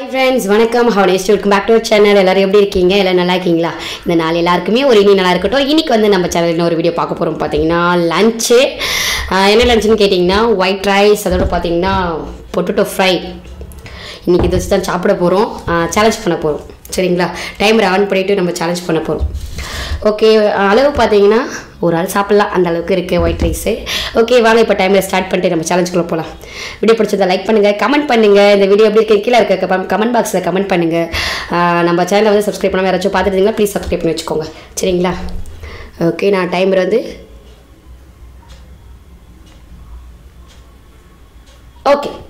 friends, வணக்கம். How are you? Welcome back to our channel. எல்லாரும் எப்படி இருக்கீங்க? எல்லாம் நல்லா இருக்கீங்களா? இந்த நாள் எல்லாருக்குமே ஒரு இனி நல்லா இருக்கட்டும். இன்னைக்கு வந்து நம்ம சேனல்ல ஒரு வீடியோ பார்க்க போறோம். பாத்தீங்கன்னா லஞ்ச். என்ன லஞ்ச்னு கேட்டிங்கன்னா ஒயிட் ரைஸ், அதோட பாத்தீங்கன்னா பொட்டேட்டோ ஃப்ரை. இன்னைக்கு இதை வச்சு தான் சாப்பிட போறோம். சேலஞ்ச் பண்ண போறோம். சரிங்களா? டைமர் ஆன் பண்ணிட்டு நம்ம சேலஞ்ச் பண்ண போறோம். ஓகே, அளவு பாத்தீங்கன்னா ஒரு ஆள் சாப்பிடலாம், அந்த அளவுக்கு இருக்குது ஒயிட் ரைஸு. ஓகே, வாங்க இப்போ டைமில் ஸ்டார்ட் பண்ணிட்டு நம்ம சேலஞ்சுக்குள்ளே போகலாம். வீடியோ பிடிச்சதை லைக் பண்ணுங்கள், கமெண்ட் பண்ணுங்கள். இந்த வீடியோ எப்படி இருக்க கீழே இருக்க கமெண்ட் பாக்ஸில் கமெண்ட் பண்ணுங்கள். நம்ம சேனலை வந்து சப்ஸ்கிரைப் பண்ணாமல் யாராச்சும் பார்த்துட்டு இருந்தீங்கன்னா ப்ளீஸ் சப்ஸ்கிரைப் பண்ணி வச்சுக்கோங்க. சரிங்களா? ஓகே, நான் டைமர் வந்து ஓகே